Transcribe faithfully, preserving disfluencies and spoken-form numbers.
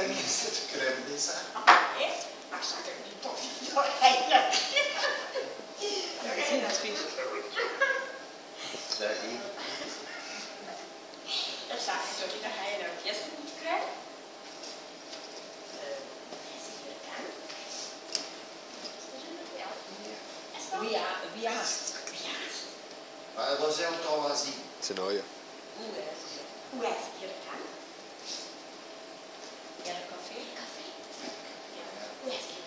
En wie is het crème is dat? Nee, maar ik zag er niet toch niet doorheen. Geen advies. Zeg hier. Dat zag ik toch niet, dan ga je een orkest moeten krijgen. Is het hier dan? Is het Wie haast? Wie haast? Maar wat zou het al zien? C'est nooie. Hoe is het? Hoe is het hier dan? Ja, een café. Café. Ja. Hoe is het hier